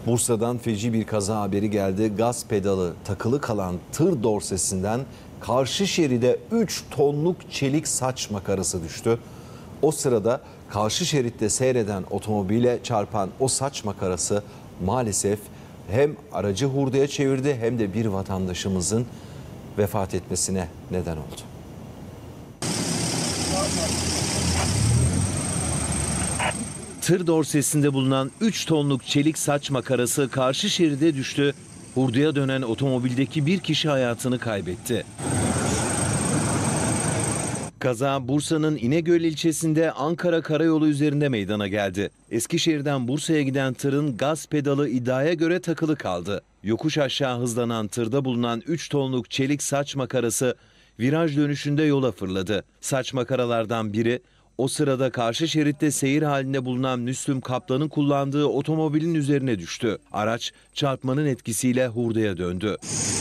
Bursa'dan feci bir kaza haberi geldi. Gaz pedalı takılı kalan tır dorsesinden karşı şeride 3 tonluk çelik saç makarası düştü. O sırada karşı şeritte seyreden otomobile çarpan o saç makarası maalesef hem aracı hurdaya çevirdi hem de bir vatandaşımızın vefat etmesine neden oldu. Tır dorsesinde bulunan 3 tonluk çelik saç makarası karşı şeride düştü. Hurdaya dönen otomobildeki bir kişi hayatını kaybetti. Kaza Bursa'nın İnegöl ilçesinde Ankara Karayolu üzerinde meydana geldi. Eskişehir'den Bursa'ya giden tırın gaz pedalı iddiaya göre takılı kaldı. Yokuş aşağı hızlanan tırda bulunan 3 tonluk çelik saç makarası viraj dönüşünde yola fırladı. Saç makaralardan biri o sırada karşı şeritte seyir halinde bulunan Müslüm Kaplan'ın kullandığı otomobilin üzerine düştü. Araç çarpmanın etkisiyle hurdaya döndü.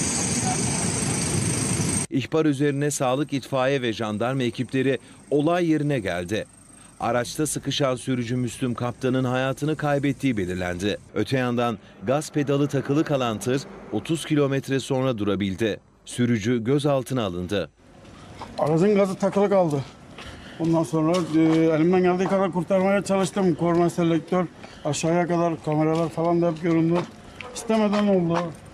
İhbar üzerine sağlık, itfaiye ve jandarma ekipleri olay yerine geldi. Araçta sıkışan sürücü Müslüm Kaptan'ın hayatını kaybettiği belirlendi. Öte yandan gaz pedalı takılı kalan tır 30 kilometre sonra durabildi. Sürücü gözaltına alındı. Aracın gazı takılı kaldı. Ondan sonra elimden geldiği kadar kurtarmaya çalıştım. Korna selektör aşağıya kadar kameralar falan da hep göründü. İstemeden oldu.